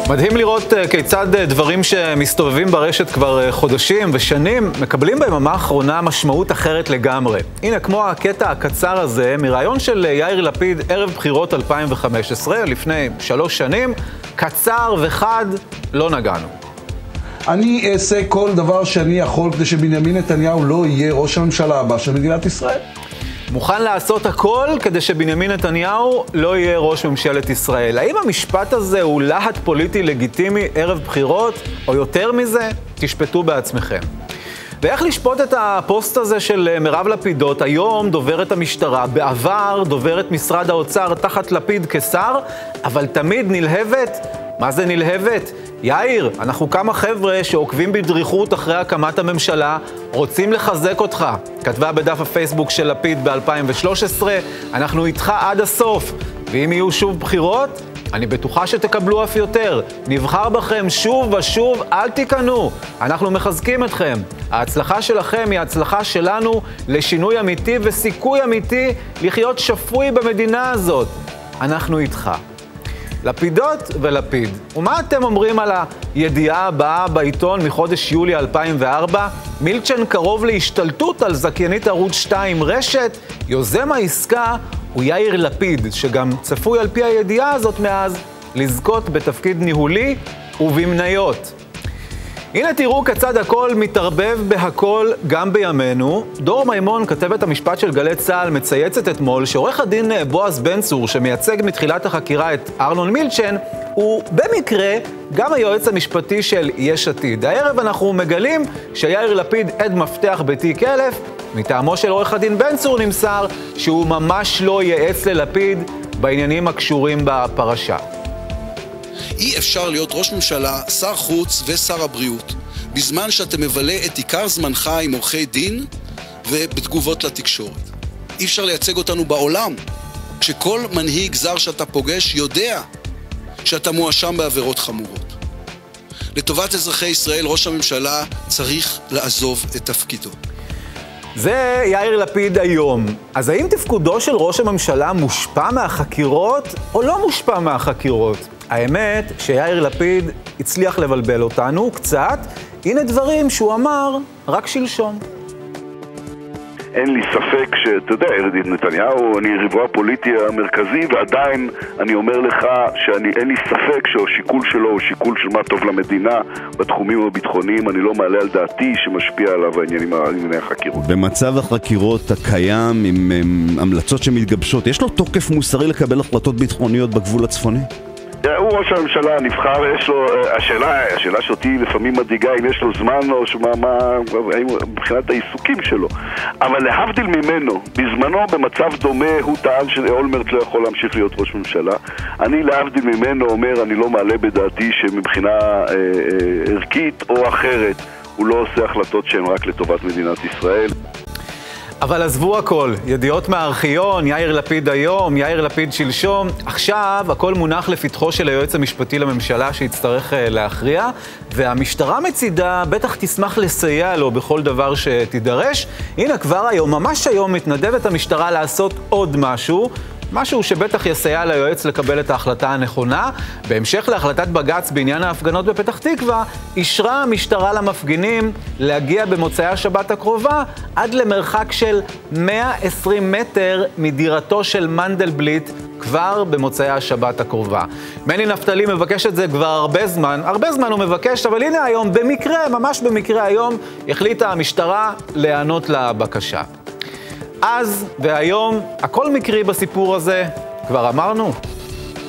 מדהים לראות כיצד דברים שמסתובבים ברשת כבר חודשים ושנים מקבלים ביממה האחרונה משמעות אחרת לגמרי. הנה, כמו הקטע הקצר הזה מראיון של יאיר לפיד ערב בחירות 2015, לפני 3 שנים, קצר וחד, לא נגענו. אני אעשה כל דבר שאני יכול כדי שבנימין נתניהו לא יהיה ראש הממשלה הבא של מדינת ישראל. מוכן לעשות הכל כדי שבנימין נתניהו לא יהיה ראש ממשלת ישראל. האם המשפט הזה הוא להט פוליטי לגיטימי ערב בחירות, או יותר מזה? תשפטו בעצמכם. ואיך לשפוט את הפוסט הזה של מרב לפידות, היום דוברת המשטרה, בעבר דוברת משרד האוצר תחת לפיד כשר, אבל תמיד נלהבת? מה זה נלהבת? יאיר, אנחנו כמה חבר'ה שעוקבים בדריכות אחרי הקמת הממשלה, רוצים לחזק אותך. כתבה בדף הפייסבוק של לפיד ב-2013, אנחנו איתך עד הסוף, ואם יהיו שוב בחירות, אני בטוחה שתקבלו אף יותר. נבחר בכם שוב ושוב, אל תיכנו. אנחנו מחזקים אתכם. ההצלחה שלכם היא ההצלחה שלנו לשינוי אמיתי וסיכוי אמיתי לחיות שפוי במדינה הזאת. אנחנו איתך. לפידות ולפיד. ומה אתם אומרים על הידיעה הבאה בעיתון מחודש יולי 2004? מילצ'ן קרוב להשתלטות על זכיינית ערוץ 2 רשת. יוזם העסקה הוא יאיר לפיד, שגם צפוי על פי הידיעה הזאת מאז לזכות בתפקיד ניהולי ובמניות. הנה תראו כיצד הכל מתערבב בהכל גם בימינו. דור מימון, כתבת המשפט של גלי צה"ל, מצייצת אתמול שעורך הדין בועז בן צור, שמייצג מתחילת החקירה את ארנון מילצ'ן, הוא במקרה גם היועץ המשפטי של יש עתיד. הערב אנחנו מגלים שיאיר לפיד עד מפתח בתיק 1000, מטעמו של עורך הדין בן צור נמסר שהוא ממש לא ייעץ ללפיד בעניינים הקשורים בפרשה. אי אפשר להיות ראש ממשלה, שר חוץ ושר הבריאות, בזמן שאתה מבלה את עיקר זמנך עם עורכי דין ובתגובות לתקשורת. אי אפשר לייצג אותנו בעולם, כשכל מנהיג זר שאתה פוגש יודע שאתה מואשם בעבירות חמורות. לטובת אזרחי ישראל, ראש הממשלה צריך לעזוב את תפקידו. זה יאיר לפיד היום. אז האם תפקודו של ראש הממשלה מושפע מהחקירות או לא מושפע מהחקירות? האמת שיאיר לפיד הצליח לבלבל אותנו קצת. הנה דברים שהוא אמר רק שלשום. אין לי ספק שאתה יודע, נתניהו, אני ריבוע הפוליטי המרכזי, ועדיין אני אומר לך שאין לי ספק שהשיקול שלו הוא שיקול של מה טוב למדינה בתחומים הביטחוניים. אני לא מעלה על דעתי שמשפיע עליו ענייני החקירות. במצב החקירות הקיים עם המלצות שמתגבשות, יש לו תוקף מוסרי לקבל החלטות ביטחוניות בגבול הצפוני? הוא ראש הממשלה הנבחר, יש לו, השאלה שאותי לפעמים מדאיגה אם יש לו זמן או מבחינת העיסוקים שלו. אבל להבדיל ממנו, בזמנו במצב דומה הוא טען שאולמרט לא יכול להמשיך להיות ראש ממשלה. אני להבדיל ממנו אומר, אני לא מעלה בדעתי שמבחינה ערכית או אחרת הוא לא עושה החלטות שהן רק לטובת מדינת ישראל. אבל עזבו הכל, ידיעות מהארכיון, יאיר לפיד היום, יאיר לפיד שלשום. עכשיו הכל מונח לפתחו של היועץ המשפטי לממשלה שיצטרך להכריע, והמשטרה מצידה בטח תשמח לסייע לו בכל דבר שתידרש. הנה כבר היום, ממש היום, מתנדבת המשטרה לעשות עוד משהו שבטח יסייע ליועץ לקבל את ההחלטה הנכונה. בהמשך להחלטת בג"ץ בעניין ההפגנות בפתח תקווה, אישרה המשטרה למפגינים להגיע במוצאי השבת הקרובה עד למרחק של 120 מטר מדירתו של מנדלבליט כבר במוצאי השבת הקרובה. מני נפתלי מבקש את זה כבר הרבה זמן הוא מבקש, אבל הנה היום, במקרה, ממש במקרה היום, החליטה המשטרה להיענות לבקשה. אז והיום, הכל מקרי בסיפור הזה, כבר אמרנו.